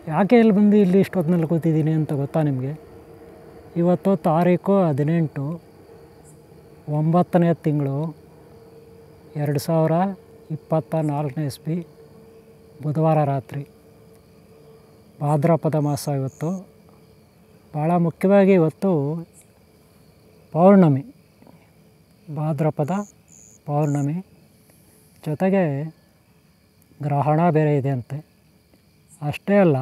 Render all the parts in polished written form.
ಯಾಕೆ ಇಲ್ಲಿ ಬಂದು ಇಲ್ಲಿ ಇಷ್ಟೊತ್ತಿನಲ್ಲಿ ಕೂತಿದ್ದೀನಿ ಅಂತ ಗೊತ್ತಾ ನಿಮಗೆ? ಇವತ್ತು ತಾರೀಕು 18 9ನೇ ತಿಂಗಳು 2024ನೇ ಇಸ್ವಿ, ಬುಧವಾರ ರಾತ್ರಿ, ಭಾದ್ರಪದ ಮಾಸ. ಇವತ್ತು ಭಾಳ ಮುಖ್ಯವಾಗಿ ಇವತ್ತು ಪೌರ್ಣಮಿ, ಭಾದ್ರಪದ ಪೌರ್ಣಮಿ, ಜೊತೆಗೆ ಗ್ರಹಣ ಬೇರೆ ಇದೆ ಅಂತೆ. ಅಷ್ಟೇ ಅಲ್ಲ,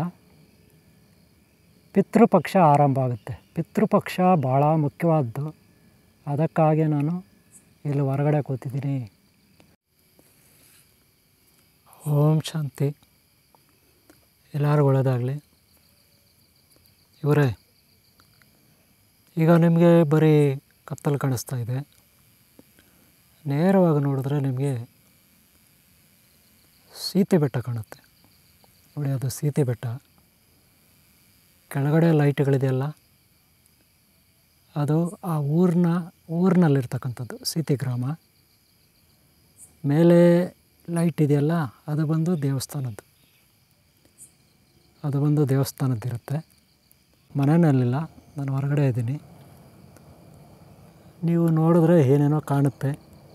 ಪಿತೃಪಕ್ಷ ಆರಂಭ ಆಗುತ್ತೆ. ಪಿತೃಪಕ್ಷ ಭಾಳ ಮುಖ್ಯವಾದ್ದು. ಅದಕ್ಕಾಗಿ ನಾನು ಇಲ್ಲಿ ಹೊರಗಡೆ ಕೂತಿದ್ದೀನಿ. ಓಂ ಶಾಂತಿ. ಎಲ್ಲರಿಗೂ ಒಳ್ಳೆಯದಾಗಲಿ. ಇವರೇ, ಈಗ ನಿಮಗೆ ಬರೀ ಕತ್ತಲು ಕಾಣಿಸ್ತಾ ಇದೆ. ನೇರವಾಗಿ ನೋಡಿದ್ರೆ ನಿಮಗೆ ಸೀತೆ ಬೆಟ್ಟ ಕಾಣುತ್ತೆ ನೋಡಿ. ಅದು ಸೀತೆ ಬೆಟ್ಟ. ಕೆಳಗಡೆ ಲೈಟ್ಗಳಿದೆಯಲ್ಲ, ಅದು ಆ ಊರಿನಲ್ಲಿರ್ತಕ್ಕಂಥದ್ದು ಸೀತೆ ಗ್ರಾಮ. ಮೇಲೆ ಲೈಟ್ ಇದೆಯಲ್ಲ, ಅದು ಬಂದು ದೇವಸ್ಥಾನದ್ದು. ಅದು ಬಂದು ದೇವಸ್ಥಾನದ್ದಿರುತ್ತೆ. ಮನೆಯಲ್ಲಿಲ್ಲ, ನಾನು ಹೊರಗಡೆ ಇದ್ದೀನಿ. ನೀವು ನೋಡಿದ್ರೆ ಏನೇನೋ ಕಾಣುತ್ತೆ,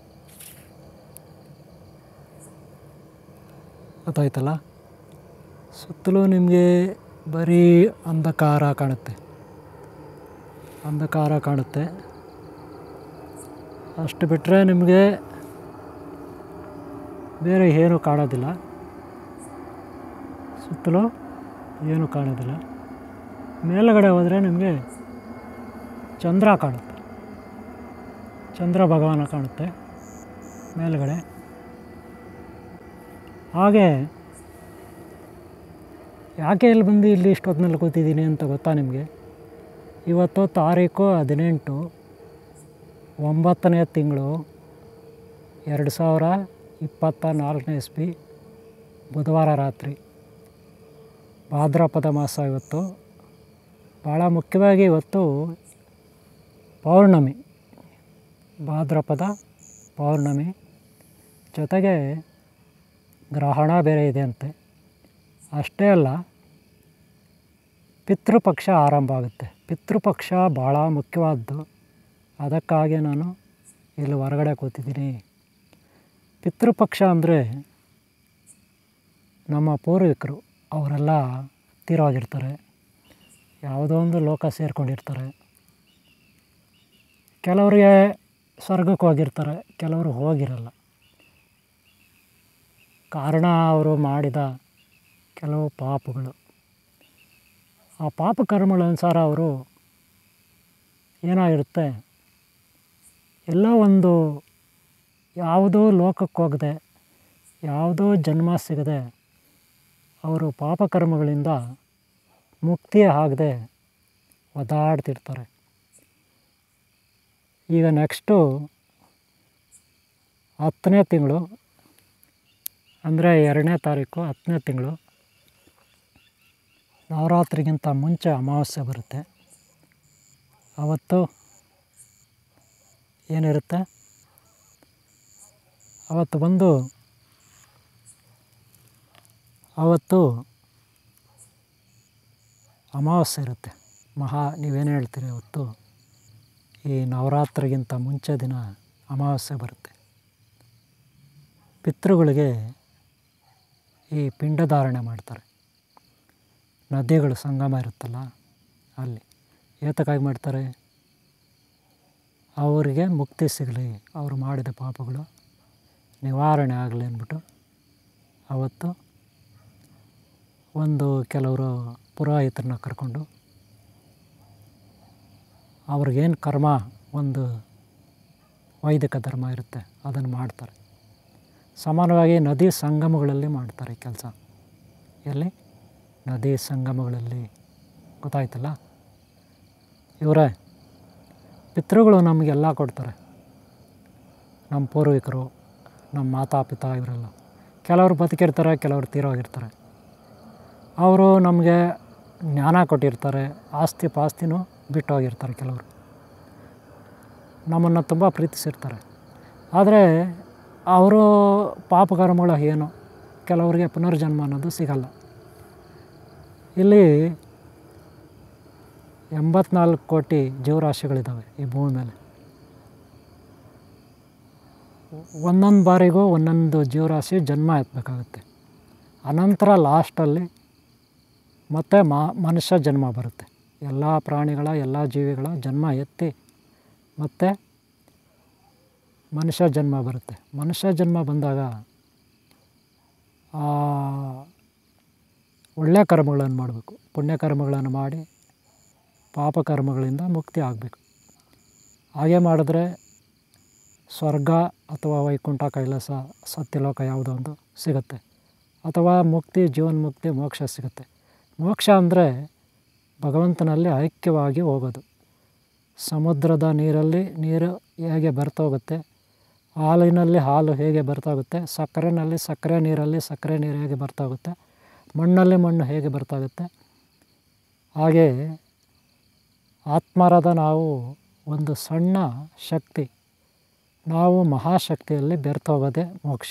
ಗೊತ್ತಾಯ್ತಲ್ಲ. ಸುತ್ತಲೂ ನಿಮಗೆ ಬರೀ ಅಂಧಕಾರ ಕಾಣುತ್ತೆ. ಅಷ್ಟು ಬಿಟ್ಟರೆ ನಿಮಗೆ ಬೇರೆ ಏನೂ ಕಾಣೋದಿಲ್ಲ. ಸುತ್ತಲೂ ಏನೂ ಕಾಣೋದಿಲ್ಲ. ಮೇಲುಗಡೆ ಹೋದರೆ ನಿಮಗೆ ಚಂದ್ರ ಕಾಣುತ್ತೆ. ಚಂದ್ರ ಭಗವಾನ ಕಾಣುತ್ತೆ ಮೇಲುಗಡೆ. ಹಾಗೆ ಯಾಕೆ ಇಲ್ಲಿ ಬಂದು ಇಲ್ಲಿ ಇಷ್ಟೊತ್ತಿನಲ್ಲಿ ಕೂತಿದ್ದೀನಿ ಅಂತ ಗೊತ್ತಾ ನಿಮಗೆ? ಇವತ್ತು ತಾರೀಕು 18 9ನೇ ತಿಂಗಳು 2024ನೇ ಇಸ್ವಿ, ಬುಧವಾರ ರಾತ್ರಿ, ಭಾದ್ರಪದ ಮಾಸ. ಇವತ್ತು ಭಾಳ ಮುಖ್ಯವಾಗಿ ಇವತ್ತು ಪೌರ್ಣಮಿ, ಭಾದ್ರಪದ ಪೌರ್ಣಮಿ, ಜೊತೆಗೆ ಗ್ರಹಣ ಬೇರೆ ಇದೆ ಅಂತೆ. ಅಷ್ಟೇ ಅಲ್ಲ, ಪಿತೃಪಕ್ಷ ಆರಂಭ ಆಗುತ್ತೆ. ಪಿತೃಪಕ್ಷ ಭಾಳ ಮುಖ್ಯವಾದ್ದು. ಅದಕ್ಕಾಗಿ ನಾನು ಇಲ್ಲಿ ಹೊರಗಡೆ ಕೂತಿದ್ದೀನಿ. ಪಿತೃಪಕ್ಷ ಅಂದರೆ ನಮ್ಮ ಪೂರ್ವಿಕರು, ಅವರೆಲ್ಲ ತೀರೋಗಿರ್ತಾರೆ. ಯಾವುದೋ ಒಂದು ಲೋಕ ಸೇರಿಕೊಂಡಿರ್ತಾರೆ. ಕೆಲವರಿಗೆ ಸ್ವರ್ಗಕ್ಕೆ ಹೋಗಿರ್ತಾರೆ, ಕೆಲವರು ಹೋಗಿರಲ್ಲ. ಕಾರಣ ಅವರು ಮಾಡಿದ ಕೆಲವು ಪಾಪಗಳು. ಆ ಪಾಪ ಕರ್ಮಗಳ ಅನುಸಾರ ಅವರು ಏನಾಗಿರುತ್ತೆ, ಎಲ್ಲೋ ಒಂದು ಯಾವುದೋ ಲೋಕಕ್ಕೆ ಹೋಗದೆ, ಯಾವುದೋ ಜನ್ಮ ಸಿಗದೆ, ಅವರು ಪಾಪಕರ್ಮಗಳಿಂದ ಮುಕ್ತಿ ಆಗದೆ ಒದ್ದಾಡ್ತಿರ್ತಾರೆ. ಈಗ ನೆಕ್ಸ್ಟು 10ನೇ ತಿಂಗಳು, ಅಂದರೆ 2ನೇ ತಾರೀಕು 10ನೇ ತಿಂಗಳು, ನವರಾತ್ರಿಗಿಂತ ಮುಂಚೆ ಅಮಾವಾಸ್ಯೆ ಬರುತ್ತೆ. ಅವತ್ತು ಏನಿರುತ್ತೆ, ಅವತ್ತು ಅಮಾವಾಸ್ಯೆ ಇರುತ್ತೆ. ನೀವೇನು ಹೇಳ್ತೀರಿ, ಅವತ್ತು ಈ ನವರಾತ್ರಿಗಿಂತ ಮುಂಚೆ ದಿನ ಅಮಾವಾಸ್ಯೆ ಬರುತ್ತೆ. ಪಿತೃಗಳಿಗೆ ಈ ಪಿಂಡಧಾರಣೆ ಮಾಡ್ತಾರೆ. ನದಿಗಳು ಸಂಗಮ ಇರುತ್ತಲ್ಲ ಅಲ್ಲಿ. ಏತಕ್ಕಾಗಿ ಮಾಡ್ತಾರೆ? ಅವರಿಗೆ ಮುಕ್ತಿ ಸಿಗಲಿ, ಅವರು ಮಾಡಿದ ಪಾಪಗಳು ನಿವಾರಣೆ ಆಗಲಿ ಅಂದ್ಬಿಟ್ಟು ಅವತ್ತು ಕೆಲವರು ಪುರೋಹಿತರನ್ನ ಕರ್ಕೊಂಡು ಅವ್ರಿಗೇನು ಕರ್ಮ, ಒಂದು ವೈದಿಕ ಧರ್ಮ ಇರುತ್ತೆ, ಅದನ್ನು ಮಾಡ್ತಾರೆ. ಸಮಾನವಾಗಿ ನದಿ ಸಂಗಮಗಳಲ್ಲಿ ಮಾಡ್ತಾರೆ ಕೆಲಸ. ಎಲ್ಲಿ? ನದಿ ಸಂಗಮಗಳಲ್ಲಿ. ಗೊತ್ತಾಯ್ತಲ್ಲ. ಇವರೇ, ಪಿತೃಗಳು ನಮಗೆಲ್ಲ ಕೊಡ್ತಾರೆ. ನಮ್ಮ ಪೂರ್ವಿಕರು, ನಮ್ಮ ಮಾತಾಪಿತಾ ಇವರೆಲ್ಲ. ಕೆಲವರು ಬದುಕಿರ್ತಾರೆ, ಕೆಲವರು ತೀರೋಗಿರ್ತಾರೆ. ಅವರು ನಮಗೆ ಜ್ಞಾನ ಕೊಟ್ಟಿರ್ತಾರೆ, ಆಸ್ತಿ ಪಾಸ್ತಿನೂ ಬಿಟ್ಟು ಹೋಗಿರ್ತಾರೆ. ಕೆಲವರು ನಮ್ಮನ್ನು ತುಂಬ ಪ್ರೀತಿಸಿರ್ತಾರೆ. ಆದರೆ ಅವರು ಪಾಪಕರ್ಮಗಳು ಏನು, ಕೆಲವರಿಗೆ ಪುನರ್ಜನ್ಮ ಅನ್ನೋದು ಸಿಗಲ್ಲ. ಇಲ್ಲಿ 84 ಕೋಟಿ ಜೀವರಾಶಿಗಳಿದ್ದಾವೆ ಈ ಭೂಮಿ ಮೇಲೆ. ಒಂದೊಂದು ಬಾರಿಗೂ ಒಂದೊಂದು ಜೀವರಾಶಿ ಜನ್ಮ ಎತ್ತಬೇಕಾಗುತ್ತೆ. ಅನಂತರ ಲಾಸ್ಟಲ್ಲಿ ಮತ್ತೆ ಮನುಷ್ಯ ಜನ್ಮ ಬರುತ್ತೆ. ಎಲ್ಲ ಪ್ರಾಣಿಗಳ ಎಲ್ಲ ಜೀವಿಗಳ ಜನ್ಮ ಎತ್ತಿ ಮತ್ತು ಮನುಷ್ಯ ಜನ್ಮ ಬರುತ್ತೆ. ಮನುಷ್ಯ ಜನ್ಮ ಬಂದಾಗ ಒಳ್ಳೆಯ ಕರ್ಮಗಳನ್ನು ಮಾಡಬೇಕು. ಪುಣ್ಯಕರ್ಮಗಳನ್ನು ಮಾಡಿ ಪಾಪಕರ್ಮಗಳಿಂದ ಮುಕ್ತಿ ಆಗಬೇಕು. ಹಾಗೆ ಮಾಡಿದ್ರೆ ಸ್ವರ್ಗ ಅಥವಾ ವೈಕುಂಠ, ಕೈಲಾಸ, ಸತ್ಯಲೋಕ ಯಾವುದೋ ಒಂದು ಸಿಗುತ್ತೆ. ಅಥವಾ ಮುಕ್ತಿ, ಜೀವನ್ಮುಕ್ತಿ, ಮೋಕ್ಷ ಸಿಗುತ್ತೆ. ಮೋಕ್ಷ ಅಂದರೆ ಭಗವಂತನಲ್ಲಿ ಐಕ್ಯವಾಗಿ ಹೋಗೋದು. ಸಮುದ್ರದ ನೀರಲ್ಲಿ ನೀರು ಹೇಗೆ ಬರ್ತೋಗುತ್ತೆ, ಹಾಲಿನಲ್ಲಿ ಹಾಲು ಹೇಗೆ ಬರ್ತೋಗುತ್ತೆ, ಸಕ್ಕರೆನಲ್ಲಿ ಸಕ್ಕರೆ ನೀರಲ್ಲಿ ಸಕ್ಕರೆ ನೀರು ಹೇಗೆ ಬರ್ತೋಗುತ್ತೆ, ಮಣ್ಣಲ್ಲಿ ಮಣ್ಣು ಹೇಗೆ ಬರ್ತಾಗುತ್ತೆ, ಹಾಗೆ ಆತ್ಮರಾದ ನಾವು ಒಂದು ಸಣ್ಣ ಶಕ್ತಿ, ನಾವು ಮಹಾಶಕ್ತಿಯಲ್ಲಿ ಬೆರ್ತೋಗೋದೇ ಮೋಕ್ಷ.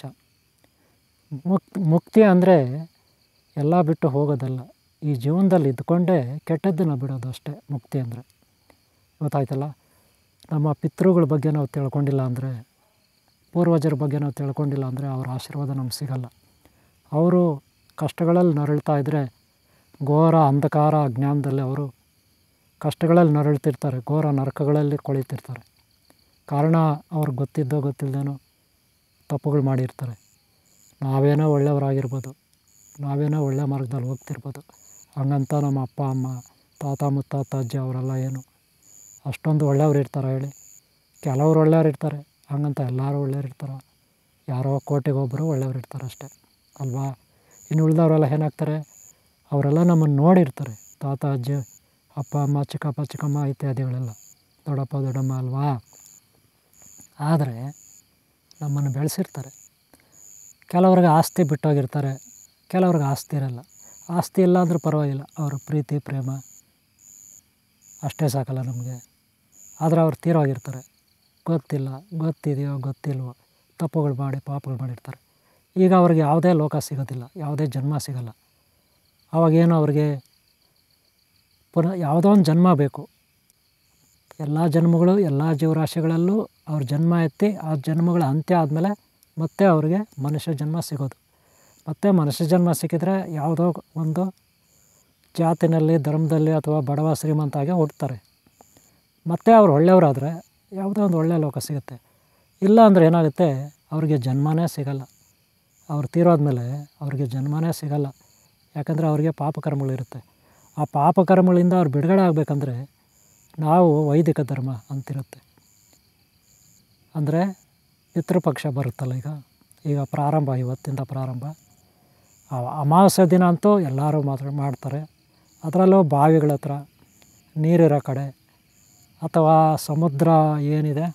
ಮುಕ್ತಿ ಅಂದರೆ ಎಲ್ಲ ಬಿಟ್ಟು ಹೋಗೋದಲ್ಲ, ಈ ಜೀವನದಲ್ಲಿ ಇದ್ಕೊಂಡೇ ಕೆಟ್ಟದ್ದನ್ನು ಬಿಡೋದು ಅಷ್ಟೇ ಮುಕ್ತಿ ಅಂದರೆ. ಗೊತ್ತಾಯ್ತಲ್ಲ? ನಮ್ಮ ಪಿತೃಗಳ ಬಗ್ಗೆ ನಾವು ತಿಳ್ಕೊಂಡಿಲ್ಲ ಅಂದರೆ, ಪೂರ್ವಜರ ಬಗ್ಗೆ ನಾವು ತಿಳ್ಕೊಂಡಿಲ್ಲ ಅಂದರೆ ಅವ್ರ ಆಶೀರ್ವಾದ ನಮ್ಗೆ ಸಿಗಲ್ಲ. ಅವರು ಕಷ್ಟಗಳಲ್ಲಿ ನರಳ್ತಾ ಇದ್ದರೆ ಘೋರ ಅಂಧಕಾರ ಅಜ್ಞಾನದಲ್ಲಿ ಅವರು ಕಷ್ಟಗಳಲ್ಲಿ ನರಳ್ತಿರ್ತಾರೆ, ಘೋರ ನರಕಗಳಲ್ಲಿ ಕೊಳಿತಿರ್ತಾರೆ. ಕಾರಣ ಅವ್ರಿಗೆ ಗೊತ್ತಿದ್ದೋ ಗೊತ್ತಿಲ್ಲದೇನೋ ತಪ್ಪುಗಳು ಮಾಡಿರ್ತಾರೆ. ನಾವೇನೋ ಒಳ್ಳೆಯವರಾಗಿರ್ಬೋದು, ನಾವೇನೋ ಒಳ್ಳೆ ಮಾರ್ಗದಲ್ಲಿ ಹೋಗ್ತಿರ್ಬೋದು. ಹಂಗಂತ ನಮ್ಮ ಅಪ್ಪ ಅಮ್ಮ, ತಾತ ಮುತ್ತಾತ ಅಜ್ಜಿ ಅವರೆಲ್ಲ ಏನು ಅಷ್ಟೊಂದು ಒಳ್ಳೆಯವ್ರು ಇರ್ತಾರೆ ಹೇಳಿ? ಕೆಲವ್ರು ಒಳ್ಳೆಯವ್ರು ಇರ್ತಾರೆ, ಹಂಗಂತ ಎಲ್ಲರೂ ಒಳ್ಳೆಯವ್ರು ಇರ್ತಾರೆ? ಯಾರೋ ಕೋಟಿಗೊಬ್ಬರು ಒಳ್ಳೆಯವ್ರು ಇರ್ತಾರೆ ಅಷ್ಟೇ ಅಲ್ವಾ? ಇನ್ನು ಉಳಿದವರೆಲ್ಲ ಏನಾಗ್ತಾರೆ, ಅವರೆಲ್ಲ ನಮ್ಮನ್ನು ನೋಡಿರ್ತಾರೆ, ತಾತ ಅಜ್ಜಿ, ಅಪ್ಪ ಅಮ್ಮ, ಚಿಕ್ಕಪ್ಪ ಚಿಕ್ಕಮ್ಮ ಇತ್ಯಾದಿಗಳೆಲ್ಲ, ದೊಡ್ಡಪ್ಪ ದೊಡ್ಡಮ್ಮ ಅಲ್ವಾ? ಆದರೆ ನಮ್ಮನ್ನು ಬೆಳೆಸಿರ್ತಾರೆ. ಕೆಲವ್ರಿಗೆ ಆಸ್ತಿ ಬಿಟ್ಟೋಗಿರ್ತಾರೆ, ಕೆಲವ್ರಿಗೆ ಆಸ್ತಿ ಇರಲ್ಲ. ಆಸ್ತಿ ಇಲ್ಲ ಅಂದರೂ ಪರವಾಗಿಲ್ಲ, ಅವ್ರ ಪ್ರೀತಿ ಪ್ರೇಮ ಅಷ್ಟೇ ಸಾಕಲ್ಲ ನಮಗೆ. ಆದರೆ ಅವ್ರು ತೀರೋಗಿರ್ತಾರೆ, ಗೊತ್ತಿಲ್ಲ, ಗೊತ್ತಿದೆಯೋ ಗೊತ್ತಿಲ್ವೋ, ತಪ್ಪುಗಳು ಮಾಡಿ ಪಾಪಗಳು ಮಾಡಿರ್ತಾರೆ. ಈಗ ಅವ್ರಿಗೆ ಯಾವುದೇ ಲೋಕ ಸಿಗೋದಿಲ್ಲ, ಯಾವುದೇ ಜನ್ಮ ಸಿಗಲ್ಲ. ಅವಾಗೇನು ಅವ್ರಿಗೆ ಪುನಃ ಯಾವುದೋ ಒಂದು ಜನ್ಮ ಬೇಕು. ಎಲ್ಲ ಜನ್ಮಗಳು, ಎಲ್ಲ ಜೀವರಾಶಿಗಳಲ್ಲೂ ಅವ್ರ ಜನ್ಮ ಎತ್ತಿ ಆ ಜನ್ಮಗಳ ಅಂತ್ಯ ಆದಮೇಲೆ ಮತ್ತೆ ಅವ್ರಿಗೆ ಮನುಷ್ಯ ಜನ್ಮ ಸಿಗೋದು. ಮತ್ತು ಮನುಷ್ಯ ಜನ್ಮ ಸಿಕ್ಕಿದ್ರೆ ಯಾವುದೋ ಒಂದು ಜಾತಿನಲ್ಲಿ, ಧರ್ಮದಲ್ಲಿ ಅಥವಾ ಬಡವ ಶ್ರೀಮಂತಾಗಿ ಹುಡ್ತಾರೆ. ಮತ್ತು ಅವ್ರು ಒಳ್ಳೆಯವರಾದರೆ ಯಾವುದೋ ಒಂದು ಒಳ್ಳೆಯ ಲೋಕ ಸಿಗುತ್ತೆ. ಇಲ್ಲ ಅಂದರೆ ಏನಾಗುತ್ತೆ, ಅವ್ರಿಗೆ ಜನ್ಮನೇ ಸಿಗಲ್ಲ. ಅವ್ರು ತೀರೋದ್ಮೇಲೆ ಅವ್ರಿಗೆ ಜನ್ಮನೇ ಸಿಗಲ್ಲ. ಯಾಕಂದರೆ ಅವ್ರಿಗೆ ಪಾಪಕರ್ಮಗಳಿರುತ್ತೆ. ಆ ಪಾಪಕರ್ಮಗಳಿಂದ ಅವ್ರು ಬಿಡುಗಡೆ ಆಗಬೇಕಂದ್ರೆ ನಾವು ವೈದಿಕ ಧರ್ಮ ಅಂತಿರುತ್ತೆ. ಅಂದರೆ ಪಿತೃಪಕ್ಷ ಬರುತ್ತಲ್ಲ, ಈಗ ಪ್ರಾರಂಭ, ಇವತ್ತಿಂದ ಪ್ರಾರಂಭ. ಅಮಾವಾಸ್ಯೆ ದಿನ ಅಂತೂ ಎಲ್ಲರೂ ಮಾಡ್ತಾರೆ. ಅದರಲ್ಲೂ ಬಾವಿಗಳ ಹತ್ರ, ನೀರಿರೋ ಕಡೆ, ಅಥವಾ ಸಮುದ್ರ ಏನಿದೆ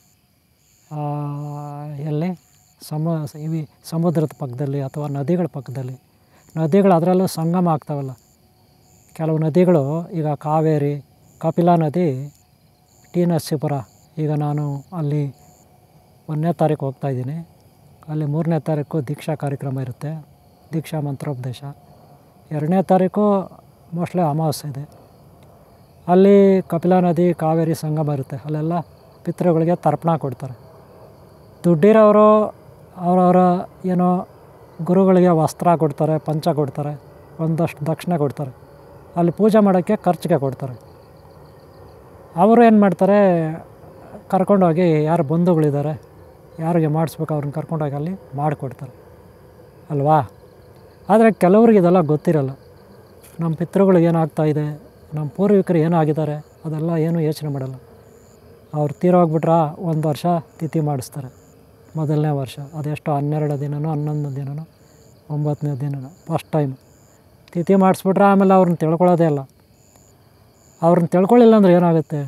ಎಲ್ಲಿ ಸಮುದ್ರದ ಪಕ್ಕದಲ್ಲಿ ಅಥವಾ ನದಿಗಳ ಪಕ್ಕದಲ್ಲಿ, ನದಿಗಳು ಅದರಲ್ಲೂ ಸಂಗಮ ಆಗ್ತಾವಲ್ಲ. ಕೆಲವು ನದಿಗಳು, ಈಗ ಕಾವೇರಿ, ಕಪಿಲಾ ನದಿ, ಟಿ ನರಸೀಪುರ, ಈಗ ನಾನು ಅಲ್ಲಿ 1ನೇ ತಾರೀಕು ಹೋಗ್ತಾಯಿದ್ದೀನಿ. ಅಲ್ಲಿ 3ನೇ ತಾರೀಕು ದೀಕ್ಷಾ ಕಾರ್ಯಕ್ರಮ ಇರುತ್ತೆ, ದೀಕ್ಷಾ ಮಂತ್ರೋಪದೇಶ. 2ನೇ ತಾರೀಕು ಮೋಸ್ಟ್ಲಿ ಅಮಾವಾಸ್ಯೆ ಇದೆ. ಅಲ್ಲಿ ಕಪಿಲಾ ನದಿ ಕಾವೇರಿ ಸಂಗಮ ಇರುತ್ತೆ. ಅಲ್ಲೆಲ್ಲ ಪಿತೃಗಳಿಗೆ ತರ್ಪಣ ಕೊಡ್ತಾರೆ. ದುಡ್ಡಿರೋರು ಅವರವರ ಏನೋ ಗುರುಗಳಿಗೆ ವಸ್ತ್ರ ಕೊಡ್ತಾರೆ, ಪಂಚ ಕೊಡ್ತಾರೆ, ಒಂದಷ್ಟು ದಕ್ಷಿಣೆ ಕೊಡ್ತಾರೆ. ಅಲ್ಲಿ ಪೂಜೆ ಮಾಡೋಕ್ಕೆ ಖರ್ಚಿಗೆ ಕೊಡ್ತಾರೆ. ಅವರು ಏನು ಮಾಡ್ತಾರೆ, ಕರ್ಕೊಂಡೋಗಿ ಯಾರು ಬಂಧುಗಳಿದ್ದಾರೆ, ಯಾರಿಗೆ ಮಾಡಿಸ್ಬೇಕು ಅವ್ರನ್ನ ಕರ್ಕೊಂಡೋಗಿ ಅಲ್ಲಿ ಮಾಡಿಕೊಡ್ತಾರೆ ಅಲ್ವಾ? ಆದರೆ ಕೆಲವ್ರಿಗೆ ಇದೆಲ್ಲ ಗೊತ್ತಿರಲ್ಲ. ನಮ್ಮ ಪಿತೃಗಳಿಗೆ ಏನಾಗ್ತಾಯಿದೆ, ನಮ್ಮ ಪೂರ್ವಿಕರು ಏನಾಗಿದ್ದಾರೆ ಅದೆಲ್ಲ ಏನೂ ಯೋಚನೆ ಮಾಡಲ್ಲ. ಅವ್ರು ತೀರೋಗ್ಬಿಟ್ರೆ 1 ವರ್ಷ ತಿಥಿ ಮಾಡಿಸ್ತಾರೆ. ಮೊದಲನೇ ವರ್ಷ ಅದೆಷ್ಟು 12 ದಿನನೋ 11 ದಿನನೋ 9ನೇ ದಿನನೋ ಫಸ್ಟ್ ಟೈಮ್ ತಿಥಿ ಮಾಡಿಸ್ಬಿಟ್ರೆ ಆಮೇಲೆ ಅವ್ರನ್ನ ತಿಳ್ಕೊಳ್ಳೋದೇ ಇಲ್ಲ. ಅವ್ರನ್ನ ತಿಳ್ಕೊಳ್ಳಿಲ್ಲ ಅಂದರೆ ಏನಾಗುತ್ತೆ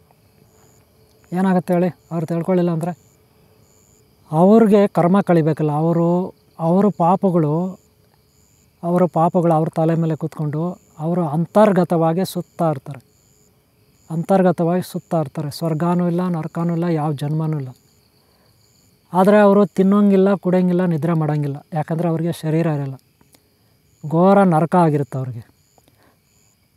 ಹೇಳಿ? ಅವ್ರು ತಿಳ್ಕೊಳ್ಳಿಲ್ಲ ಅಂದರೆ ಅವ್ರಿಗೆ ಕರ್ಮ ಕಳಿಬೇಕಲ್ಲ. ಅವರ ಪಾಪಗಳು ಅವ್ರ ತಲೆ ಮೇಲೆ ಕೂತ್ಕೊಂಡು ಅವರು ಅಂತರ್ಗತವಾಗಿ ಸುತ್ತಾ ಇರ್ತಾರೆ. ಸ್ವರ್ಗನೂ ಇಲ್ಲ, ನರಕನೂ ಇಲ್ಲ, ಯಾವ ಜನ್ಮನೂ ಇಲ್ಲ. ಆದರೆ ಅವರು ತಿನ್ನೋಂಗಿಲ್ಲ, ಕುಡಿಯೋಂಗಿಲ್ಲ, ನಿದ್ರೆ ಮಾಡೋಂಗಿಲ್ಲ. ಯಾಕಂದರೆ ಅವ್ರಿಗೆ ಶರೀರ ಇರಲ್ಲ. ಘೋರ ನರಕ ಆಗಿರುತ್ತೆ ಅವ್ರಿಗೆ.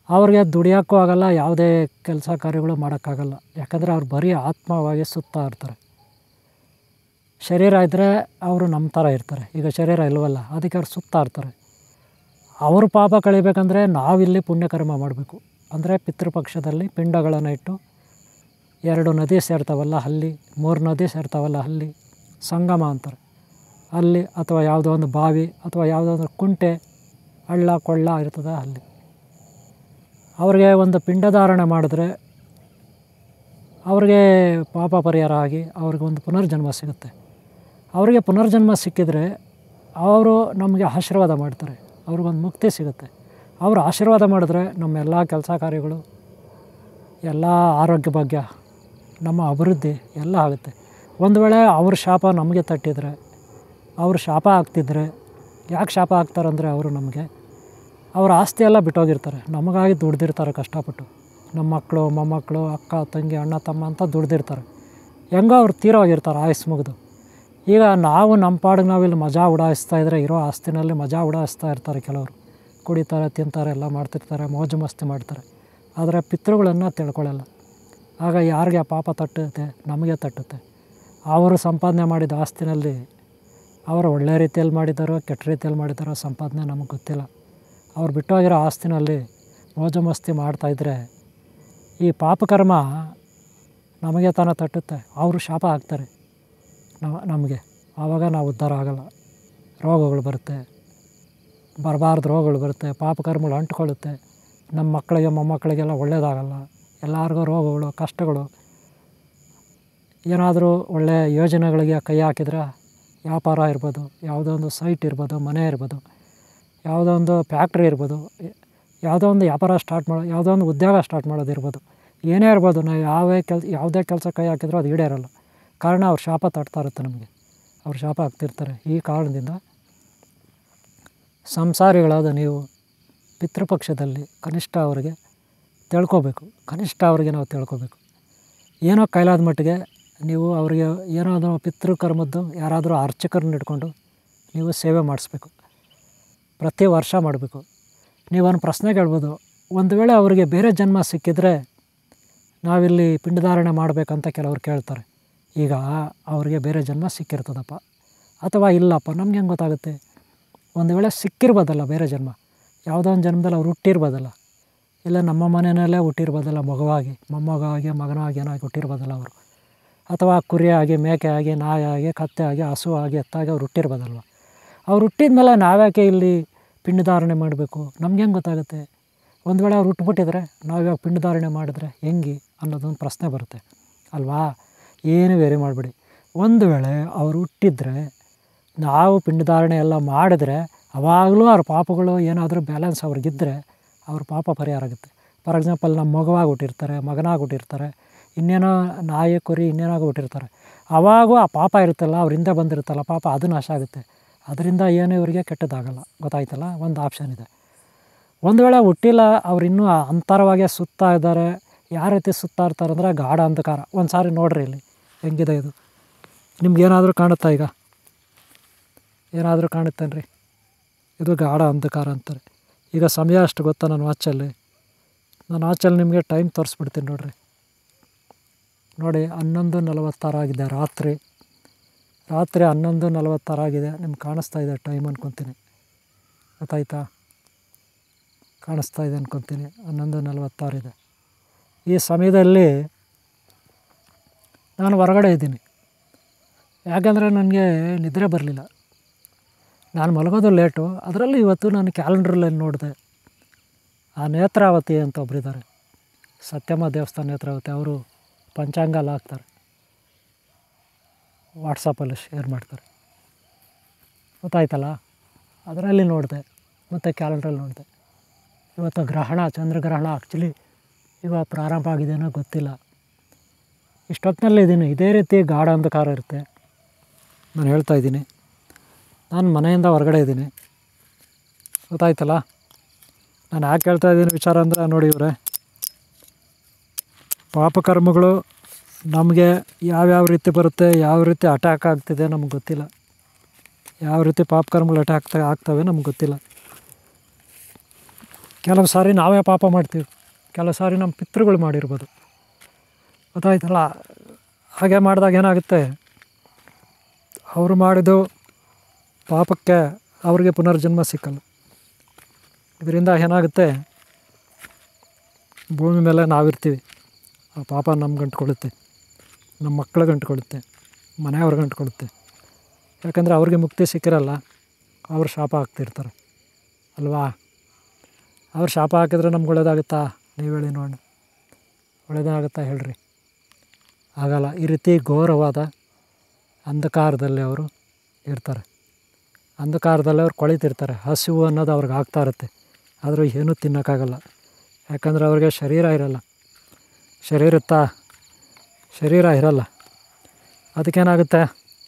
ಅವ್ರಿಗೆ ದುಡಿಯೋಕ್ಕೂ ಆಗೋಲ್ಲ, ಯಾವುದೇ ಕೆಲಸ ಕಾರ್ಯಗಳು ಮಾಡೋಕ್ಕಾಗಲ್ಲ. ಯಾಕಂದರೆ ಅವ್ರು ಬರೀ ಆತ್ಮವಾಗಿ ಸುತ್ತಾ ಇರ್ತಾರೆ. ಶರೀರ ಇದ್ದರೆ ಅವರು ನಮ್ಮ ಥರ ಇರ್ತಾರೆ, ಈಗ ಶರೀರ ಇಲ್ವಲ್ಲ, ಅದಕ್ಕೆ ಅವ್ರು ಸುತ್ತಾ ಇರ್ತಾರೆ. ಅವರು ಪಾಪ ಕಳಿಬೇಕಂದ್ರೆ ನಾವಿಲ್ಲಿ ಪುಣ್ಯಕರ್ಮ ಮಾಡಬೇಕು. ಅಂದರೆ ಪಿತೃಪಕ್ಷದಲ್ಲಿ ಪಿಂಡಗಳನ್ನು ಇಟ್ಟು 2 ನದಿ ಸೇರ್ತಾವಲ್ಲ ಅಲ್ಲಿ, 3 ನದಿ ಸೇರ್ತಾವಲ್ಲ ಅಲ್ಲಿ, ಸಂಗಮ ಅಂತಾರೆ ಅಲ್ಲಿ, ಅಥವಾ ಯಾವುದೋ ಒಂದು ಬಾವಿ ಅಥವಾ ಯಾವುದೋ ಒಂದು ಕುಂಟೆ ಹಳ್ಳ ಕೊಳ್ಳ ಇರ್ತದೆ ಅಲ್ಲಿ. ಅವ್ರಿಗೆ ಒಂದು ಪಿಂಡಧಾರಣೆ ಮಾಡಿದ್ರೆ ಅವ್ರಿಗೆ ಪಾಪ ಪರಿಹಾರ ಆಗಿ ಅವ್ರಿಗೆ ಒಂದು ಪುನರ್ಜನ್ಮ ಸಿಗುತ್ತೆ. ಅವರಿಗೆ ಪುನರ್ಜನ್ಮ ಸಿಕ್ಕಿದರೆ ಅವರು ನಮಗೆ ಆಶೀರ್ವಾದ ಮಾಡ್ತಾರೆ, ಅವ್ರಿಗೊಂದು ಮುಕ್ತಿ ಸಿಗುತ್ತೆ. ಅವರು ಆಶೀರ್ವಾದ ಮಾಡಿದ್ರೆ ನಮ್ಮೆಲ್ಲ ಕೆಲಸ ಕಾರ್ಯಗಳು, ಎಲ್ಲ ಆರೋಗ್ಯ ಭಾಗ್ಯ, ನಮ್ಮ ಅಭಿವೃದ್ಧಿ ಎಲ್ಲ ಆಗುತ್ತೆ. ಒಂದು ವೇಳೆ ಅವ್ರ ಶಾಪ ನಮಗೆ ತಟ್ಟಿದರೆ, ಅವ್ರ ಶಾಪ ಆಗ್ತಿದ್ರೆ, ಯಾಕೆ ಶಾಪ ಆಗ್ತಾರಂದರೆ ಅವರು ನಮಗೆ ಅವ್ರ ಆಸ್ತಿ ಎಲ್ಲ ಬಿಟ್ಟೋಗಿರ್ತಾರೆ, ನಮಗಾಗಿ ದುಡ್ದಿರ್ತಾರೆ ಕಷ್ಟಪಟ್ಟು. ನಮ್ಮ ಮಕ್ಕಳು ಮೊಮ್ಮಕ್ಕಳು ಅಕ್ಕ ತಂಗಿ ಅಣ್ಣ ತಮ್ಮ ಅಂತ ದುಡ್ದಿರ್ತಾರೆ. ಹೆಂಗೋ ಅವ್ರು ತೀರೋಗಿರ್ತಾರೆ ಆಯಸ್ಸು ಮುಗಿದು. ಈಗ ನಾವು ನಮ್ಮ ಪಾಡಿಗೆ ನಾವಿಲ್ಲಿ ಮಜಾ ಉಡಾಯಿಸ್ತಾ ಇದ್ದರೆ ಇರೋ ಆಸ್ತಿನಲ್ಲಿ ಮಜಾ ಉಡಾಯಿಸ್ತಾ ಇರ್ತಾರೆ ಕೆಲವರು. ಕುಡಿತಾರೆ, ತಿಂತಾರೆ, ಎಲ್ಲ ಮಾಡ್ತಿರ್ತಾರೆ, ಮೋಜು ಮಸ್ತಿ ಮಾಡ್ತಾರೆ. ಆದರೆ ಪಿತೃಗಳನ್ನು ತಿಳ್ಕೊಳ್ಳಲ್ಲ. ಆಗ ಯಾರಿಗೆ ಪಾಪ ತಟ್ಟುತ್ತೆ? ನಮಗೆ ತಟ್ಟುತ್ತೆ. ಅವರು ಸಂಪಾದನೆ ಮಾಡಿದ ಆಸ್ತಿನಲ್ಲಿ ಅವರು ಒಳ್ಳೆ ರೀತಿಯಲ್ಲಿ ಮಾಡಿದ್ದಾರೋ ಕೆಟ್ಟ ರೀತಿಯಲ್ಲಿ ಮಾಡಿದ್ದಾರೋ ಸಂಪಾದನೆ ನಮಗೆ ಗೊತ್ತಿಲ್ಲ. ಅವ್ರು ಬಿಟ್ಟೋಗಿರೋ ಆಸ್ತಿನಲ್ಲಿ ಮೋಜು ಮಸ್ತಿ ಮಾಡ್ತಾಯಿದ್ರೆ ಈ ಪಾಪಕರ್ಮ ನಮಗೆ ತಾನೇ ತಟ್ಟುತ್ತೆ. ಅವರು ಶಾಪ ಹಾಕ್ತಾರೆ ನಮಗೆ. ಆವಾಗ ನಾವು ಉದ್ಧಾರ ಆಗೋಲ್ಲ, ರೋಗಗಳು ಬರುತ್ತೆ, ಬರಬಾರ್ದು ರೋಗಗಳು ಬರುತ್ತೆ, ಪಾಪಕರ್ಮಗಳು ಅಂಟ್ಕೊಳ್ಳುತ್ತೆ. ನಮ್ಮ ಮಕ್ಕಳಿಗೆ ಮೊಮ್ಮಕ್ಕಳಿಗೆಲ್ಲ ಒಳ್ಳೆಯದಾಗಲ್ಲ, ಎಲ್ಲರಿಗೂ ರೋಗಗಳು ಕಷ್ಟಗಳು. ಏನಾದರೂ ಒಳ್ಳೆಯ ಯೋಜನೆಗಳಿಗೆ ಕೈ ಹಾಕಿದ್ರೆ ವ್ಯಾಪಾರ ಇರ್ಬೋದು, ಯಾವುದೋ ಒಂದು ಸೈಟ್ ಇರ್ಬೋದು, ಮನೆ ಇರ್ಬೋದು, ಯಾವುದೋ ಒಂದು ಫ್ಯಾಕ್ಟ್ರಿ ಇರ್ಬೋದು, ಯಾವುದೋ ಒಂದು ವ್ಯಾಪಾರ ಸ್ಟಾರ್ಟ್ ಯಾವುದೋ ಒಂದು ಉದ್ಯೋಗ ಸ್ಟಾರ್ಟ್ ಮಾಡೋದಿರ್ಬೋದು, ಏನೇ ಇರ್ಬೋದು. ನಾವು ಯಾವುದೇ ಕೆಲಸ ಕೈ ಹಾಕಿದ್ರೂ ಅದು ಈಡೇರಲ್ಲ. ಕಾರಣ ಅವ್ರ ಶಾಪ ತಟ್ತಾ ಇರುತ್ತೆ ನಮಗೆ, ಅವ್ರು ಶಾಪ ಆಗ್ತಿರ್ತಾರೆ. ಈ ಕಾರಣದಿಂದ ಸಂಸಾರಿಗಳಾದ ನೀವು ಪಿತೃಪಕ್ಷದಲ್ಲಿ ಕನಿಷ್ಠ ಅವರಿಗೆ ತಿಳ್ಕೊಬೇಕು, ಕನಿಷ್ಠ ಅವರಿಗೆ ನಾವು ತಿಳ್ಕೊಬೇಕು. ಏನೋ ಕೈಲಾದ ಮಟ್ಟಿಗೆ ನೀವು ಅವರಿಗೆ ಏನಾದರೂ ಪಿತೃಕರ್ಮದ್ದು ಯಾರಾದರೂ ಅರ್ಚಕರನ್ನ ಇಟ್ಕೊಂಡು ನೀವು ಸೇವೆ ಮಾಡಿಸ್ಬೇಕು. ಪ್ರತಿ ವರ್ಷ ಮಾಡಬೇಕು. ನೀವೊಂದು ಪ್ರಶ್ನೆ ಕೇಳ್ಬೋದು, ಒಂದು ವೇಳೆ ಅವರಿಗೆ ಬೇರೆ ಜನ್ಮ ಸಿಕ್ಕಿದರೆ ನಾವಿಲ್ಲಿ ಪಿಂಡಧಾರಣೆ ಮಾಡಬೇಕಂತ ಕೆಲವ್ರು ಕೇಳ್ತಾರೆ. ಈಗ ಅವರಿಗೆ ಬೇರೆ ಜನ್ಮ ಸಿಕ್ಕಿರ್ತದಪ್ಪ, ಅಥವಾ ಇಲ್ಲಪ್ಪ, ನಮ್ಗೆ ಹೆಂಗೆ ಗೊತ್ತಾಗುತ್ತೆ? ಒಂದು ವೇಳೆ ಸಿಕ್ಕಿರ್ಬೋದಲ್ಲ ಬೇರೆ ಜನ್ಮ, ಯಾವುದೋ ಒಂದು ಜನ್ಮದಲ್ಲಿ ಅವ್ರು ಹುಟ್ಟಿರ್ಬೋದಲ್ಲ, ಇಲ್ಲ ನಮ್ಮ ಮನೆಯಲ್ಲೇ ಹುಟ್ಟಿರ್ಬೋದಲ್ಲ, ಮಗುವಾಗಿ ಮೊಮ್ಮಗಾಗಿ ಮಗನಾಗಿ ಏನಾಗಿ ಹುಟ್ಟಿರ್ಬೋದಲ್ಲ ಅವರು, ಅಥವಾ ಕುರಿಯಾಗಿ ಮೇಕೆ ಆಗಿ ನಾಯಿ ಆಗಿ ಕತ್ತೆ ಆಗಿ ಹಸು ಆಗಿ ಎತ್ತಾಗಿ ಅವ್ರು ಹುಟ್ಟಿರ್ಬೋದಲ್ವ. ಅವ್ರು ಹುಟ್ಟಿದ ಮೇಲೆ ನಾವ್ಯಾಕೆ ಇಲ್ಲಿ ಪಿಂಡಧಾರಣೆ ಮಾಡಬೇಕು? ನಮ್ಗೆ ಹೆಂಗೆ ಗೊತ್ತಾಗುತ್ತೆ? ಒಂದು ವೇಳೆ ಅವ್ರು ಹುಟ್ಟುಬಿಟ್ಟಿದ್ರೆ ನಾವು ಇವಾಗ ಪಿಂಡಧಾರಣೆ ಮಾಡಿದ್ರೆ ಹೆಂಗೆ ಅನ್ನೋದೊಂದು ಪ್ರಶ್ನೆ ಬರುತ್ತೆ ಅಲ್ವಾ? ಏನು ವೇರಿ ಮಾಡಬೇಡಿ. ಒಂದು ವೇಳೆ ಅವ್ರು ಹುಟ್ಟಿದ್ರೆ ನಾವು ಪಿಂಡಧಾರಣೆ ಎಲ್ಲ ಮಾಡಿದ್ರೆ ಅವಾಗಲೂ ಅವ್ರ ಪಾಪಗಳು ಏನಾದರೂ ಬ್ಯಾಲೆನ್ಸ್ ಅವ್ರಿಗಿದ್ದರೆ ಅವ್ರ ಪಾಪ ಪರಿಹಾರ ಆಗುತ್ತೆ. ಫಾರ್ ಎಕ್ಸಾಂಪಲ್ ನಮ್ಮ ಮಗುವಾಗಿ ಹುಟ್ಟಿರ್ತಾರೆ, ಮಗನಾಗಿ ಹುಟ್ಟಿರ್ತಾರೆ, ಇನ್ನೇನೋ ನಾಯಿ ಕುರಿ ಇನ್ನೇನಾಗಿ ಹುಟ್ಟಿರ್ತಾರೆ. ಅವಾಗೂ ಆ ಪಾಪ ಇರುತ್ತಲ್ಲ, ಅವರಿಂದ ಬಂದಿರುತ್ತಲ್ಲ ಪಾಪ, ಅದು ನಾಶ ಆಗುತ್ತೆ. ಅದರಿಂದ ಏನು ಇವರಿಗೆ ಕೆಟ್ಟದಾಗಲ್ಲ. ಗೊತ್ತಾಯ್ತಲ್ಲ? ಒಂದು ಆಪ್ಷನ್ ಇದೆ. ಒಂದು ವೇಳೆ ಹುಟ್ಟಿಲ್ಲ, ಅವ್ರು ಇನ್ನೂ ಅಂತರವಾಗಿ ಸುತ್ತಾ ಇದ್ದಾರೆ. ಯಾವ ರೀತಿ ಸುತ್ತಾ ಇರ್ತಾರೆ ಅಂದರೆ ಗಾಢ ಅಂಧಕಾರ. ಒಂದು ಸಾರಿ ನೋಡಿರಿ ಇಲ್ಲಿ ಹೆಂಗಿದೆ ಇದು. ನಿಮ್ಗೇನಾದರೂ ಕಾಣುತ್ತಾ? ಈಗ ಏನಾದರೂ ಕಾಣುತ್ತೇನ್ರಿ? ಇದು ಗಾಢ ಅಂಧಕಾರ ಅಂತಾರೆ. ಈಗ ಸಮಯ ಅಷ್ಟು ಗೊತ್ತಾ ನನ್ನ ವಾಚಲ್ಲಿ? ನಾನು ವಾಚಲ್ಲಿ ನಿಮಗೆ ಟೈಮ್ ತೋರಿಸ್ಬಿಡ್ತೀನಿ ನೋಡಿರಿ. ನೋಡಿ 11:46 ಆಗಿದೆ ರಾತ್ರಿ 11:46 ಆಗಿದೆ. ನಿಮ್ಗೆ ಕಾಣಿಸ್ತಾ ಇದೆ ಟೈಮ್ ಅಂದ್ಕೊತೀನಿ. ಗೊತ್ತಾಯ್ತಾ? ಕಾಣಿಸ್ತಾ ಇದೆ ಅಂದ್ಕೊತೀನಿ. 11:46 ಇದೆ. ಈ ಸಮಯದಲ್ಲಿ ನಾನು ಹೊರಗಡೆ ಇದ್ದೀನಿ. ಯಾಕಂದರೆ ನನಗೆ ನಿದ್ರೆ ಬರಲಿಲ್ಲ. ನಾನು ಮಲಗೋದು ಲೇಟು. ಅದರಲ್ಲಿ ಇವತ್ತು ನಾನು ಕ್ಯಾಲೆಂಡ್ರಲ್ಲಿ ನೋಡಿದೆ, ಆ ನೇತ್ರಾವತಿ ಅಂತ ಒಬ್ಬರಿದ್ದಾರೆ, ಸತ್ಯಮ್ಮ ದೇವಸ್ಥಾನ ನೇತ್ರಾವತಿ. ಅವರು ಪಂಚಾಂಗ ಎಲ್ಲ ಹಾಕ್ತಾರೆ, ವಾಟ್ಸಪ್ಪಲ್ಲಿ ಶೇರ್ ಮಾಡ್ತಾರೆ. ಗೊತ್ತಾಯ್ತಲ್ಲ? ಅದರಲ್ಲಿ ನೋಡಿದೆ, ಮತ್ತು ಕ್ಯಾಲೆಂಡ್ರಲ್ಲಿ ನೋಡಿದೆ. ಇವತ್ತು ಗ್ರಹಣ, ಚಂದ್ರಗ್ರಹಣ ಆ್ಯಕ್ಚುಲಿ ಇವಾಗ ಪ್ರಾರಂಭ ಆಗಿದೆಯೋ ಗೊತ್ತಿಲ್ಲ. ಇಷ್ಟೊತ್ತಿನಲ್ಲಿ ಇದ್ದೀನಿ. ಇದೇ ರೀತಿ ಗಾಢ ಅಂಧಕಾರ ಇರುತ್ತೆ. ನಾನು ಹೇಳ್ತಾ ಇದ್ದೀನಿ, ನಾನು ಮನೆಯಿಂದ ಹೊರಗಡೆ ಇದ್ದೀನಿ. ಗೊತ್ತಾಯ್ತಲ್ಲ? ನಾನು ಯಾಕೆ ಹೇಳ್ತಾ ಇದ್ದೀನಿ ವಿಚಾರ ಅಂದರೆ, ನೋಡಿ ಇವರೇ, ಪಾಪಕರ್ಮಗಳು ನಮಗೆ ಯಾವ್ಯಾವ ರೀತಿ ಬರುತ್ತೆ, ಯಾವ ರೀತಿ ಅಟ್ಯಾಕ್ ಆಗ್ತಿದೆ ನಮ್ಗೆ ಗೊತ್ತಿಲ್ಲ. ಯಾವ ರೀತಿ ಪಾಪಕರ್ಮಗಳು ಅಟ್ಯಾಕ್ ಆಗ್ತವೆ ನಮ್ಗೆ ಗೊತ್ತಿಲ್ಲ. ಕೆಲವು ಸಾರಿ ನಾವೇ ಪಾಪ ಮಾಡ್ತೀವಿ, ಕೆಲವು ಸಾರಿ ನಮ್ಮ ಪಿತೃಗಳು ಮಾಡಿರ್ಬೋದು. ಗೊತ್ತಾಯ್ತಲ್ಲ? ಹಾಗೆ ಮಾಡಿದಾಗ ಏನಾಗುತ್ತೆ, ಅವರು ಮಾಡಿದ್ದು ಪಾಪಕ್ಕೆ ಅವ್ರಿಗೆ ಪುನರ್ಜನ್ಮ ಸಿಕ್ಕಲ್ಲ. ಇದರಿಂದ ಏನಾಗುತ್ತೆ, ಭೂಮಿ ಮೇಲೆ ನಾವಿರ್ತೀವಿ, ಆ ಪಾಪ ನಮ್ಗೆ ಅಂಟ್ಕೊಳ್ಳುತ್ತೆ, ನಮ್ಮ ಮಕ್ಳಿಗೆ ಅಂಟ್ಕೊಳ್ಳುತ್ತೆ, ಮನೆಯವ್ರಿಗೆ ಅಂಟ್ಕೊಳ್ಳುತ್ತೆ. ಯಾಕಂದರೆ ಅವ್ರಿಗೆ ಮುಕ್ತಿ ಸಿಕ್ಕಿರಲ್ಲ, ಅವ್ರು ಶಾಪ ಹಾಕ್ತಿರ್ತಾರೆ ಅಲ್ವಾ? ಅವ್ರು ಶಾಪ ಹಾಕಿದ್ರೆ ನಮ್ಗೆ ಒಳ್ಳೇದಾಗುತ್ತಾ? ನೀವು ಹೇಳಿ ನೋಡೋಣ, ಒಳ್ಳೇದಾಗುತ್ತಾ ಹೇಳ್ರಿ? ಆಗಲ್ಲ. ಈ ರೀತಿ ಘೋರವಾದ ಅಂಧಕಾರದಲ್ಲಿ ಅವರು ಇರ್ತಾರೆ. ಅಂಧಕಾರದಲ್ಲಿ ಅವ್ರು ಕೊಳಿತಿರ್ತಾರೆ. ಹಸಿವು ಅನ್ನೋದು ಅವ್ರಿಗೆ ಆಗ್ತಾ ಇರುತ್ತೆ, ಆದರೂ ಏನೂ ತಿನ್ನೋಕ್ಕಾಗಲ್ಲ. ಯಾಕಂದರೆ ಅವ್ರಿಗೆ ಶರೀರ ಇರಲ್ಲ. ಶರೀರ ಇರಲ್ಲ. ಅದಕ್ಕೇನಾಗುತ್ತೆ,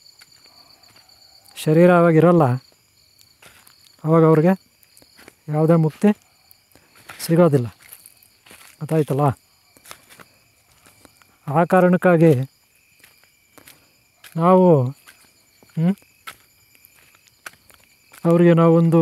ಶರೀರ ಅವಾಗ ಇರೋಲ್ಲ, ಅವಾಗ ಅವ್ರಿಗೆ ಯಾವುದೇ ಮುಕ್ತಿ ಸಿಗೋದಿಲ್ಲ. ಗೊತ್ತಾಯ್ತಲ್ಲ? ಆ ಕಾರಣಕ್ಕಾಗಿ ನಾವು ಅವ್ರಿಗೆ ನಾವೊಂದು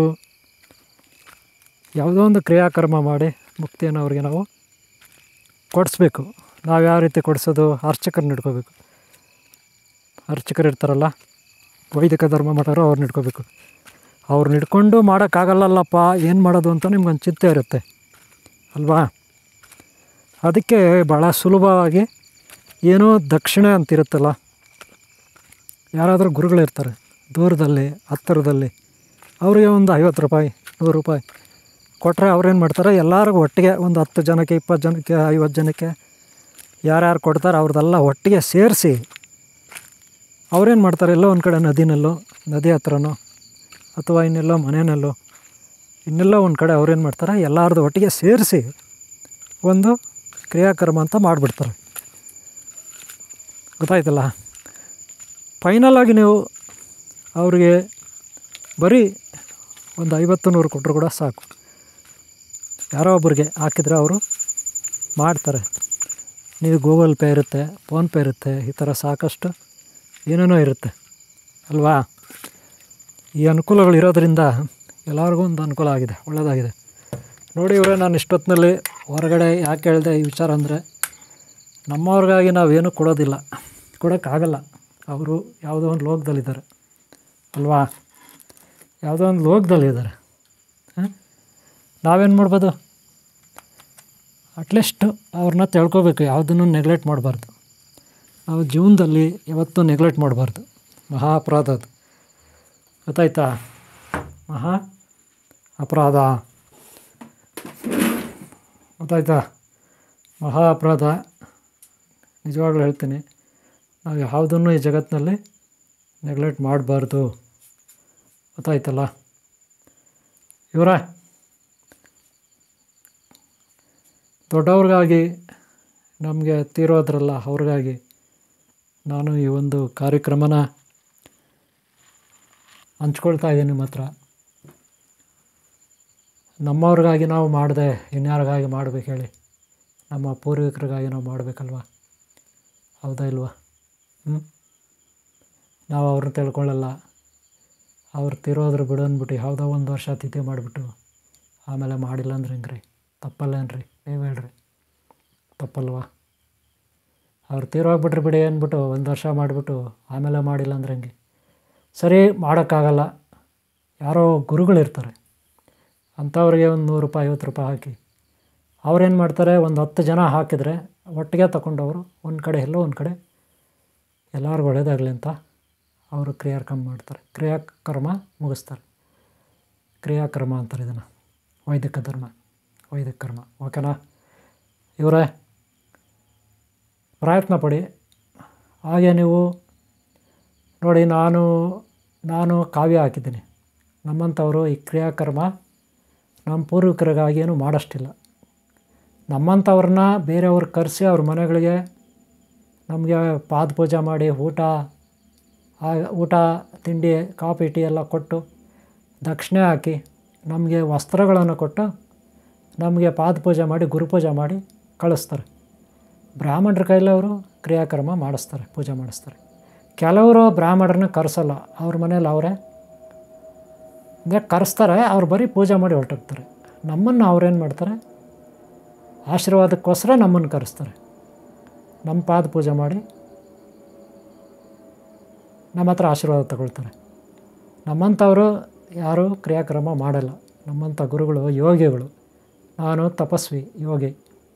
ಯಾವುದೋ ಒಂದು ಕ್ರಿಯಾಕರ್ಮ ಮಾಡಿ ಮುಕ್ತಿಯನ್ನು ಅವ್ರಿಗೆ ನಾವು ಕೊಡಿಸ್ಬೇಕು. ನಾವು ಯಾವ ರೀತಿ ಕೊಡಿಸೋದು? ಅರ್ಚಕರನ್ನ ಇಟ್ಕೋಬೇಕು. ಅರ್ಚಕರು ಇರ್ತಾರಲ್ಲ, ವೈದಿಕ ಧರ್ಮ ಮಾಡೋರು, ಅವ್ರನ್ನ ಇಟ್ಕೋಬೇಕು. ಅವ್ರನ್ನ ಇಟ್ಕೊಂಡು ಮಾಡೋಕ್ಕಾಗಲ್ಲಲ್ಲಪ್ಪ, ಏನು ಮಾಡೋದು ಅಂತ ನಿಮ್ಗೊಂದು ಚಿಂತೆ ಇರುತ್ತೆ ಅಲ್ವಾ? ಅದಕ್ಕೆ ಭಾಳ ಸುಲಭವಾಗಿ ಏನೋ ದಕ್ಷಿಣೆ ಅಂತಿರುತ್ತಲ್ಲ, ಯಾರಾದರೂ ಗುರುಗಳಿರ್ತಾರೆ ದೂರದಲ್ಲಿ ಹತ್ತಿರದಲ್ಲಿ, ಅವರಿಗೆ ಒಂದು 50 ರೂಪಾಯಿ 100 ರೂಪಾಯಿ ಕೊಟ್ಟರೆ ಅವ್ರೇನು ಮಾಡ್ತಾರೆ, ಎಲ್ಲರಿಗೂ ಒಟ್ಟಿಗೆ ಒಂದು 10 ಜನಕ್ಕೆ 20 ಜನಕ್ಕೆ 50 ಜನಕ್ಕೆ ಯಾರ್ಯಾರು ಕೊಡ್ತಾರೆ ಅವ್ರದ್ದೆಲ್ಲ ಒಟ್ಟಿಗೆ ಸೇರಿಸಿ ಅವ್ರೇನು ಮಾಡ್ತಾರೆ, ಎಲ್ಲೋ ಒಂದು ಕಡೆ ನದಿ ಹತ್ರನೋ ಅಥವಾ ಇನ್ನೆಲ್ಲೋ ಮನೆಯಲ್ಲೋ ಇನ್ನೆಲ್ಲೋ ಒಂದು ಕಡೆ ಅವ್ರೇನು ಮಾಡ್ತಾರೆ, ಎಲ್ಲರದ್ದು ಒಟ್ಟಿಗೆ ಸೇರಿಸಿ ಒಂದು ಕ್ರಿಯಾಕರ್ಮ ಅಂತ ಮಾಡಿಬಿಡ್ತಾರೆ. ಗೊತ್ತಾಯ್ತಲ್ಲ? ಫೈನಲಾಗಿ ನೀವು ಅವ್ರಿಗೆ ಬರೀ ಒಂದು 50-100 ಕೊಟ್ಟರು ಕೂಡ ಸಾಕು. ಯಾರೋ ಒಬ್ಬರಿಗೆ ಹಾಕಿದರೆ ಅವರು ಮಾಡ್ತಾರೆ. ನೀವು ಗೂಗಲ್ ಪೇ ಇರುತ್ತೆ, ಫೋನ್ಪೇ ಇರುತ್ತೆ, ಈ ಥರ ಸಾಕಷ್ಟು ಏನೇನೋ ಇರುತ್ತೆ ಅಲ್ವಾ? ಈ ಅನುಕೂಲಗಳಿರೋದ್ರಿಂದ ಎಲ್ಲರಿಗೂ ಒಂದು ಅನುಕೂಲ ಆಗಿದೆ, ಒಳ್ಳೆಯದಾಗಿದೆ. ನೋಡಿ ಇವರೇ, ನಾನು ಇಷ್ಟೊತ್ತಿನಲ್ಲಿ ಹೊರಗಡೆ ಯಾಕೆ ಹೇಳಿದೆ ಈ ವಿಚಾರ ಅಂದರೆ, ನಮ್ಮವ್ರಿಗಾಗಿ ನಾವೇನು ಕೊಡೋದಿಲ್ಲ, ಕೊಡೋಕ್ಕಾಗಲ್ಲ. ಅವರು ಯಾವುದೋ ಒಂದು ಲೋಕದಲ್ಲಿದ್ದಾರೆ ಅಲ್ವಾ? ಯಾವುದೋ ಒಂದು ಲೋಕದಲ್ಲಿದ್ದಾರೆ. ನಾವೇನು ಮಾಡ್ಬೋದು, ಅಟ್ಲೀಸ್ಟ್ ಅವ್ರನ್ನ ತಿಳ್ಕೊಬೇಕು. ಯಾವುದನ್ನು ನೆಗ್ಲೆಕ್ಟ್ ಮಾಡಬಾರ್ದು. ನಾವು ಜೀವನದಲ್ಲಿ ಯಾವತ್ತೂ ನೆಗ್ಲೆಕ್ಟ್ ಮಾಡಬಾರ್ದು. ಮಹಾ ಅಪರಾಧ ಅದು. ಗೊತ್ತಾಯ್ತಾ? ಮಹಾ ಅಪರಾಧ. ಗೊತ್ತಾಯ್ತಾ? ಮಹಾ ಅಪರಾಧ. ನಿಜವಾಗ್ಲೂ ಹೇಳ್ತೀನಿ, ನಾವು ಯಾವುದನ್ನು ಈ ಜಗತ್ತಿನಲ್ಲಿ ನೆಗ್ಲೆಕ್ಟ್ ಮಾಡಬಾರ್ದು. ಗೊತ್ತಾಯ್ತಲ್ಲ? ಇವರೇ, ದೊಡ್ಡವ್ರಿಗಾಗಿ ನಮಗೆ ತೀರೋದ್ರಲ್ಲ, ಅವ್ರಿಗಾಗಿ ನಾನು ಈ ಒಂದು ಕಾರ್ಯಕ್ರಮನ ಹಂಚ್ಕೊಳ್ತಾ ಇದ್ದೀನಿ ನಿಮ್ಮ ಹತ್ರ. ನಮ್ಮವ್ರಿಗಾಗಿ ನಾವು ಮಾಡದೆ ಇನ್ಯಾರಿಗಾಗಿ ಮಾಡಬೇಕು ಹೇಳಿ? ನಮ್ಮ ಪೂರ್ವಿಕರಿಗಾಗಿ ನಾವು ಮಾಡಬೇಕಲ್ವ? ಹೌದಾ ಇಲ್ವಾ? ನಾವು ಅವ್ರನ್ನ ತಿಳ್ಕೊಳ್ಳಲ್ಲ. ಅವ್ರು ತಿರೋದ್ರು ಬಿಡು ಅಂದ್ಬಿಟ್ಟು ಯಾವುದೋ ಒಂದು ವರ್ಷ ತಿಥಿ ಮಾಡಿಬಿಟ್ಟು ಆಮೇಲೆ ಮಾಡಿಲ್ಲ ಅಂದ್ರೆ ಹೆಂಗೆ ರೀ? ತಪ್ಪಲ್ಲೇನ್ರಿ? ನೀವು ಹೇಳ್ರಿ, ತಪ್ಪಲ್ವಾ? ಅವ್ರು ತೀರೋಗ್ಬಿಟ್ರೆ ಬಿಡಿ ಅಂದ್ಬಿಟ್ಟು ಒಂದು ವರ್ಷ ಮಾಡಿಬಿಟ್ಟು ಆಮೇಲೆ ಮಾಡಿಲ್ಲ ಅಂದ್ರೆ ಹೆಂಗೆ? ಸರಿ, ಮಾಡೋಕ್ಕಾಗಲ್ಲ. ಯಾರೋ ಗುರುಗಳಿರ್ತಾರೆ, ಅಂಥವ್ರಿಗೆ ಒಂದು 100 ರೂಪಾಯಿ 50 ರೂಪಾಯಿ ಹಾಕಿ ಅವ್ರೇನು ಮಾಡ್ತಾರೆ, ಒಂದು 10 ಜನ ಹಾಕಿದರೆ ಒಟ್ಟಿಗೆ ತಗೊಂಡವರು ಒಂದು ಕಡೆ ಎಲ್ಲೋ ಒಂದು ಕಡೆ ಎಲ್ಲರಿಗೂ ಒಳ್ಳೇದಾಗಲಿ ಅಂತ ಅವರು ಕ್ರಿಯಾಕರ್ಮ ಮುಗಿಸ್ತಾರೆ. ಕ್ರಿಯಾಕರ್ಮ ಅಂತಾರೆ ಇದನ್ನು, ವೈದಿಕ ಕರ್ಮ. ಓಕೆನಾ? ಇವರೇ, ಪ್ರಯತ್ನ ಪಡಿ. ಹಾಗೆ ನೀವು ನೋಡಿ, ನಾನು ಕಾವ್ಯ ಹಾಕಿದ್ದೀನಿ. ನಮ್ಮಂಥವರು ಈ ಕ್ರಿಯಾಕರ್ಮ ನಮ್ಮ ಪೂರ್ವಿಕರಿಗಾಗಿ ಏನು ಮಾಡೋಷ್ಟಿಲ್ಲ. ನಮ್ಮಂಥವ್ರನ್ನ ಬೇರೆಯವ್ರು ಕರೆಸಿ ಅವ್ರ ಮನೆಗಳಿಗೆ ನಮಗೆ ಪಾದ ಪೂಜೆ ಮಾಡಿ ಊಟ ತಿಂಡಿ ಕಾಫಿ ಟೀ ಎಲ್ಲ ಕೊಟ್ಟು ದಕ್ಷಿಣೆ ಹಾಕಿ ನಮಗೆ ವಸ್ತ್ರಗಳನ್ನು ಕೊಟ್ಟು ನಮಗೆ ಪಾದ ಪೂಜೆ ಮಾಡಿ ಗುರುಪೂಜೆ ಮಾಡಿ ಕಳಿಸ್ತಾರೆ. ಬ್ರಾಹ್ಮಣರ ಕೈಲಿ ಅವರು ಕ್ರಿಯಾಕರ್ಮ ಮಾಡಿಸ್ತಾರೆ, ಪೂಜೆ ಮಾಡಿಸ್ತಾರೆ. ಕೆಲವರು ಬ್ರಾಹ್ಮಣರನ್ನ ಕರೆಸಲ್ಲ, ಅವ್ರ ಮನೇಲಿ ಅವರೇ ಅಂದರೆ ಕರೆಸ್ತಾರೆ, ಅವ್ರು ಬರೀ ಪೂಜೆ ಮಾಡಿ ಹೊರಟೋಗ್ತಾರೆ. ನಮ್ಮನ್ನು ಅವ್ರೇನು ಮಾಡ್ತಾರೆ, ಆಶೀರ್ವಾದಕ್ಕೋಸ್ಕರ ನಮ್ಮನ್ನು ಕರೆಸ್ತಾರೆ. ನಮ್ಮ ಪಾದ ಪೂಜೆ ಮಾಡಿ ನಮ್ಮ ಹತ್ರ ಆಶೀರ್ವಾದ ತಗೊಳ್ತಾರೆ. ನಮ್ಮಂಥವರು ಯಾರೂ ಕ್ರಿಯಾಕ್ರಮ ಮಾಡಲ್ಲ. ನಮ್ಮಂಥ ಗುರುಗಳು ಯೋಗಿಗಳು. ನಾನು ತಪಸ್ವಿ, ಯೋಗಿ.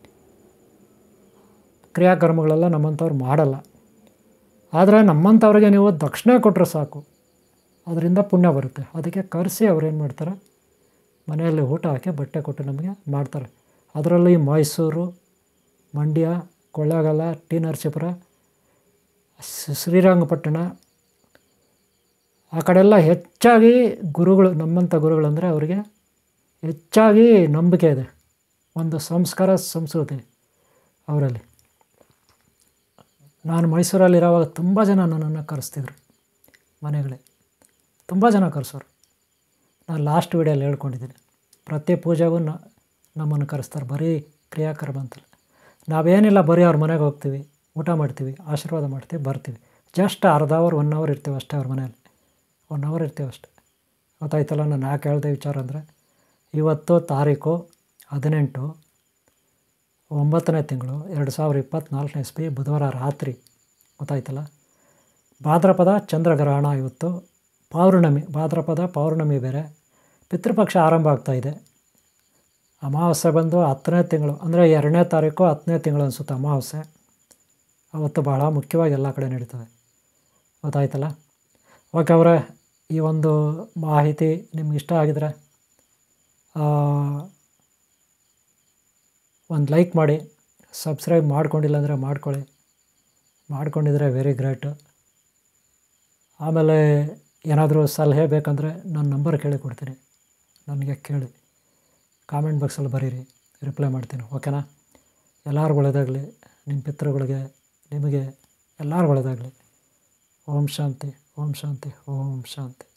ಕ್ರಿಯಾಕರ್ಮಗಳೆಲ್ಲ ನಮ್ಮಂಥವ್ರು ಮಾಡಲ್ಲ. ಆದರೆ ನಮ್ಮಂಥವ್ರಿಗೆ ನೀವು ದಕ್ಷಿಣೆ ಕೊಟ್ಟರೆ ಸಾಕು, ಅದರಿಂದ ಪುಣ್ಯ ಬರುತ್ತೆ. ಅದಕ್ಕೆ ಕರೆಸಿ ಅವ್ರೇನು ಮಾಡ್ತಾರೆ, ಮನೆಯಲ್ಲಿ ಊಟ ಹಾಕಿ ಬಟ್ಟೆ ಕೊಟ್ಟು ನಮಗೆ ಮಾಡ್ತಾರೆ. ಅದರಲ್ಲಿ ಮೈಸೂರು, ಮಂಡ್ಯ, ಕೊಳ್ಳೇಗಾಲ, ಟಿ ನರಸೀಪುರ, ಶ್ರೀರಂಗಪಟ್ಟಣ ಆ ಕಡೆಲ್ಲ ಹೆಚ್ಚಾಗಿ ಗುರುಗಳು, ನಮ್ಮಂಥ ಗುರುಗಳಂದರೆ ಅವರಿಗೆ ಹೆಚ್ಚಾಗಿ ನಂಬಿಕೆ ಇದೆ. ಒಂದು ಸಂಸ್ಕಾರ ಸಂಸ್ಕೃತಿ ಅವರಲ್ಲಿ. ನಾನು ಮೈಸೂರಲ್ಲಿರೋವಾಗ ತುಂಬ ಜನ ನನ್ನನ್ನು ಕರೆಸ್ತಿದ್ರು ಮನೆಗಳೇ, ತುಂಬ ಜನ ಕರೆಸೋರು. ನಾನು ಲಾಸ್ಟ್ ವೀಡಿಯೋಲ್ಲಿ ಹೇಳ್ಕೊಂಡಿದ್ದೀನಿ, ಪ್ರತಿ ಪೂಜೆಗೂ ನಮ್ಮನ್ನು ಕರೆಸ್ತಾರೆ. ಬರೀ ಕ್ರಿಯಾಕರ್ಮ ಅಂತಲ್ಲ, ನಾವೇನಿಲ್ಲ, ಬರೀ ಅವ್ರ ಮನೆಗೆ ಹೋಗ್ತೀವಿ, ಊಟ ಮಾಡ್ತೀವಿ, ಆಶೀರ್ವಾದ ಮಾಡ್ತೀವಿ, ಬರ್ತೀವಿ. ಜಸ್ಟ್ ಅರ್ಧ ಅವರ್ 1 ಅವರ್ ಇರ್ತೀವಿ ಅಷ್ಟೇ ಅವ್ರ ಮನೆಯಲ್ಲಿ. 1 ಅವರ್ ಇರ್ತೀವಿ ಅಷ್ಟೇ. ಗೊತ್ತಾಯ್ತಲ್ಲ ನಾನು ಯಾಕೆ ಹೇಳಿದೆ ವಿಚಾರ ಅಂದರೆ, ಇವತ್ತು ತಾರೀಕು 18 9ನೇ ತಿಂಗಳು 2024 ಇಸ್ವಿ, ಬುಧವಾರ ರಾತ್ರಿ. ಗೊತ್ತಾಯ್ತಲ್ಲ, ಭಾದ್ರಪದ ಚಂದ್ರಗ್ರಹಣ ಇವತ್ತು, ಪೌರ್ಣಮಿ, ಭಾದ್ರಪದ ಪೌರ್ಣಮಿ ಬೇರೆ, ಪಿತೃಪಕ್ಷ ಆರಂಭ ಆಗ್ತಾಯಿದೆ. ಅಮಾವಾಸ್ಯೆ ಬಂದು 10ನೇ ತಿಂಗಳು, ಅಂದರೆ 2ನೇ ತಾರೀಕು 10ನೇ ತಿಂಗಳು ಅನಿಸುತ್ತೆ ಅಮಾವಾಸ್ಯೆ. ಅವತ್ತು ಬಹಳ ಮುಖ್ಯವಾಗಿ ಎಲ್ಲ ಕಡೆ ನಡೀತದೆ. ಗೊತ್ತಾಯ್ತಲ್ಲ. ಓಕೆ ಅವರೇ, ಈ ಒಂದು ಮಾಹಿತಿ ನಿಮ್ಗೆ ಇಷ್ಟ ಆಗಿದರೆ ಒಂದು ಲೈಕ್ ಮಾಡಿ, ಸಬ್ಸ್ಕ್ರೈಬ್ ಮಾಡ್ಕೊಂಡಿಲ್ಲ ಅಂದರೆ ಮಾಡ್ಕೊಳ್ಳಿ, ಮಾಡ್ಕೊಂಡಿದ್ರೆ ವೆರಿ ಗ್ರೇಟ್. ಆಮೇಲೆ ಏನಾದರೂ ಸಲಹೆ ಬೇಕಂದರೆ ನನ್ನ ನಂಬರ್ ಕೇಳಿ ಕೊಡ್ತೀನಿ, ನನಗೆ ಕೇಳಿ ಕಾಮೆಂಟ್ ಬಾಕ್ಸಲ್ಲಿ ಬರೀರಿ, ರಿಪ್ಲೈ ಮಾಡ್ತೀನಿ. ಓಕೆನಾ. ಎಲ್ಲರಿಗೂ ಒಳ್ಳೆಯದಾಗಲಿ, ನಿಮ್ಮ ಪಿತೃಗಳಿಗೆ, ನಿಮಗೆ ಎಲ್ಲರಿಗೂ ಒಳ್ಳೆಯದಾಗಲಿ. ಓಂ ಶಾಂತಿ, ಓಂ ಶಾಂತಿ, ಓಂ ಶಾಂತಿ.